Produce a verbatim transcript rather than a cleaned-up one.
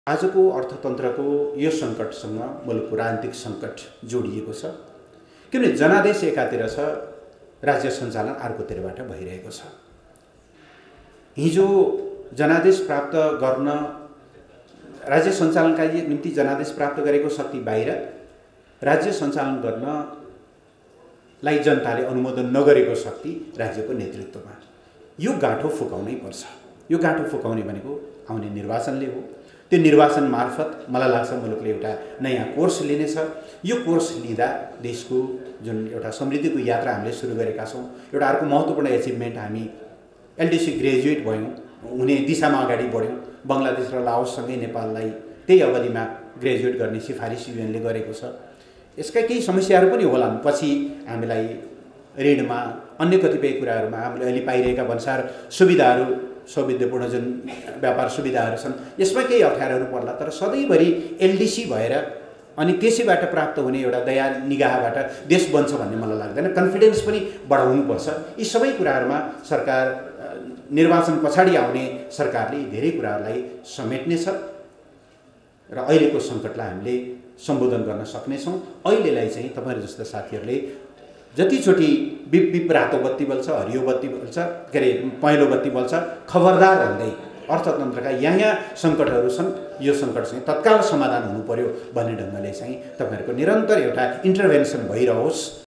आजको अर्थतन्त्रको यो सङ्कटसँग मुलुकको राजनीतिक सङ्कट जोडिएको छ। किनभने जनादेश एकातिर छ, राज्य सञ्चालन अर्कोतिरबाट भइरहेको छ। हिजो जनादेश प्राप्त गर्न राज्य सञ्चालनका निम्ति जनादेश प्राप्त गरेको शक्ति बाहिर, राज्य सञ्चालन गर्नलाई जनताले अनुमोदन नगरेको शक्ति राज्यको नेतृत्वमा। यो गाँठो फुकाउनै पर्छ। यो गाँठो फुकाउने भनेको आउने निर्वाचनले हो। त्यो निर्वाचन मार्फत मलाई लाग्छ मुलुकले एउटा नयाँ कोर्स लिनेछ। यो कोर्स लिँदा देशको जुन एउटा समृद्धिको यात्रा हामीले सुरु गरेका छौँ, एउटा अर्को महत्त्वपूर्ण एचिभमेन्ट हामी एलडिसी ग्रेजुएट भयौँ, हुने दिशामा अगाडि बढ्यौँ। बङ्गलादेश र लाओससँगै नेपाललाई त्यही अवधिमा ग्रेजुएट गर्ने सिफारिस युएनले गरेको छ। यसका केही समस्याहरू पनि होलान्, पछि हामीलाई ऋणमा अन्य कतिपय कुराहरूमा हामीले अहिले पाइरहेका भन्सार सुविधाहरू, सौविध्यपूर्ण जुन व्यापार सुविधाहरू छन्, यसमा केही अप्ठ्यारोहरू पर्ला। तर सधैँभरि एलडिसी भएर अनि त्यसैबाट प्राप्त हुने एउटा दया निगाहबाट देश बन्छ भन्ने मलाई लाग्दैन। कन्फिडेन्स पनि बढाउनुपर्छ। यी सबै कुराहरूमा सरकार, निर्वाचन पछाडि आउने सरकारले धेरै कुराहरूलाई समेट्नेछ र अहिलेको सङ्कटलाई हामीले सम्बोधन गर्न सक्नेछौँ। अहिलेलाई चाहिँ तपाईँहरू जस्ता साथीहरूले जतिचोटि बिप बिप रातो बत्ती बल्छ, हरियो बत्ती बल्छ, के अरे पहेँलो बत्ती बल्छ, खबरदार भन्दै अर्थतन्त्रका यहाँ यहाँ सङ्कटहरू छन्, यो सङ्कट चाहिँ तत्काल समाधान हुनु पर्यो भन्ने ढङ्गले चाहिँ तपाईँहरूको निरन्तर एउटा इन्टरभेन्सन भइरहोस्।